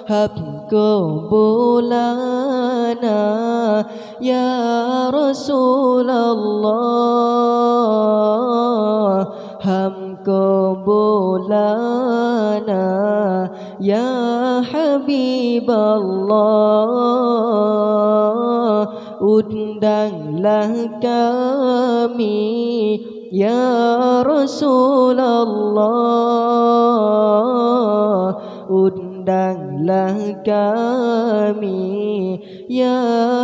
hab qubulana ya Rasulullah, hab qubulana ya Habiballah. Undanglah kami ya Rasulullah, undanglah kami ya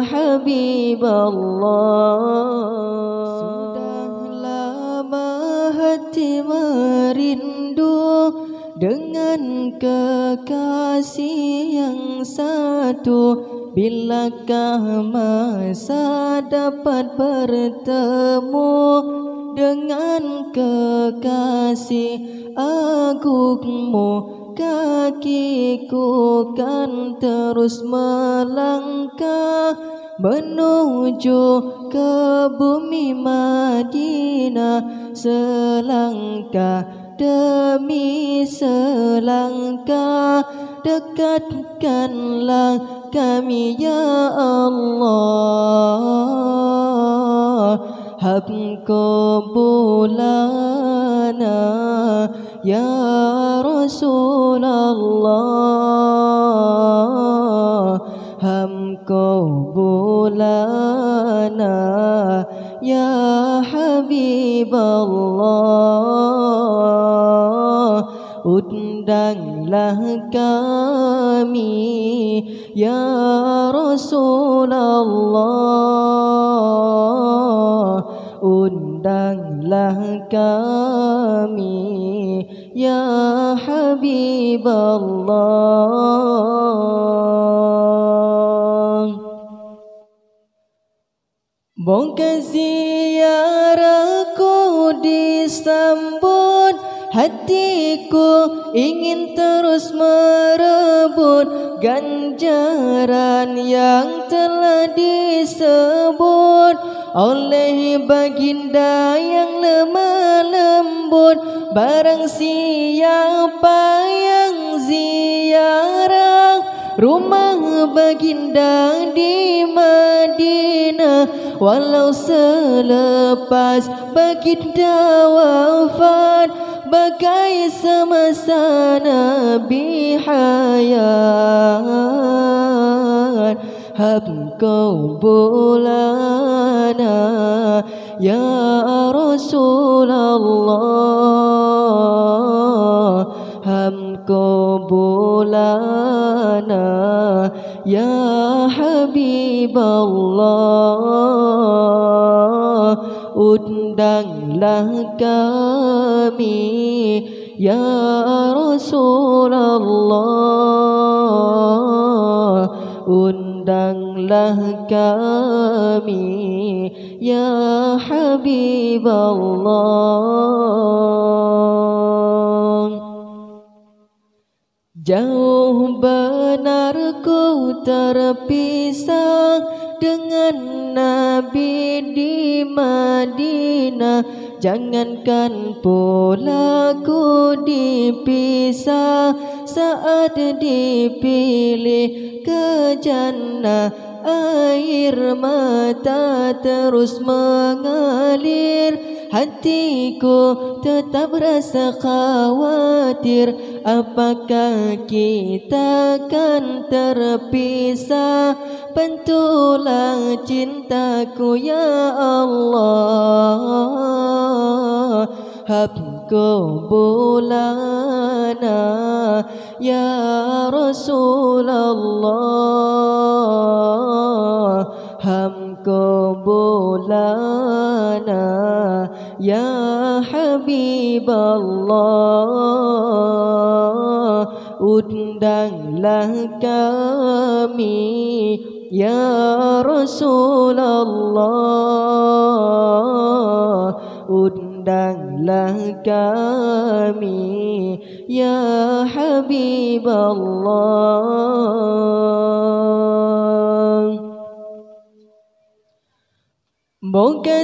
Habiballah. Sudah lama hati merindu dengan kekasih yang satu. Bilakah masa dapat bertemu dengan kekasih agungmu? Kakiku kan terus melangkah menuju ke bumi Madinah, selangkah demi selangkah. Dekatkanlah kami ya Allah, hab qubulana ya Rasulullah, hab qubulana ya Habiballah. Undanglah kami ya Rasulullah, undanglah kami ya Habiballah. Bongkar ziarahku disambut, hatiku ingin terus merebut ganjaran yang telah disebut oleh baginda yang lemah lembut. Barang siapa yang ziarah rumah baginda di Madinah, walau selepas baginda wafat, bagai semasa Nabi hayat. Hab qubulana ya Rasulullah, hab qubulana ya Habiballah. Undanglah kami ya Rasulullah, undanglah kami ya Habiballah. Jauh benar ku terpisah dengan Nabi di Madinah, jangankan pula ku dipisah saat dipilih ke jannah. Air mata terus mengalir, hatiku tetap rasa khawatir, apakah kita akan terpisah. Bantulah cintaku ya Allah, hab qubulana ya Rasulullah, hab qubulana ya Habiballah. Undanglah kami ya Rasulullah, undanglah kami ya Habiballah. Moga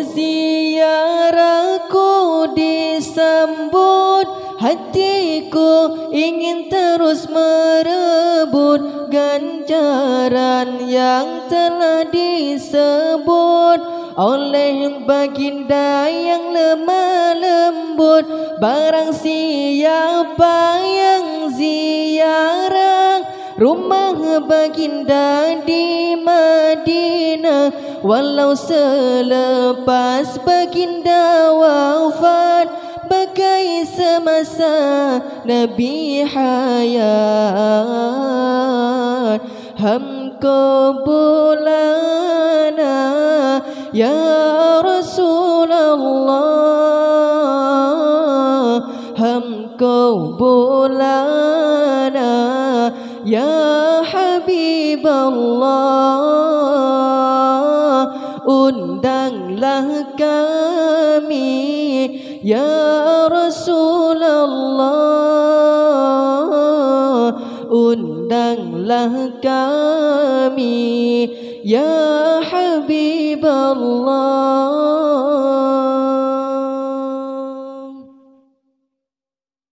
ziarahku disambut, hatiku ingin terus merebut menyambut ganjaran yang telah disebut oleh baginda yang lemah lembut. Barang siapa yang ziarah rumah baginda di Madinah, walau selepas baginda wafat, bagai semasa Nabi hayat. Hamko bulana ya Rasulullah, hamko bulana ya Habiballah. Undanglah kami ya Rasulullah, undanglah kami ya Habiballah.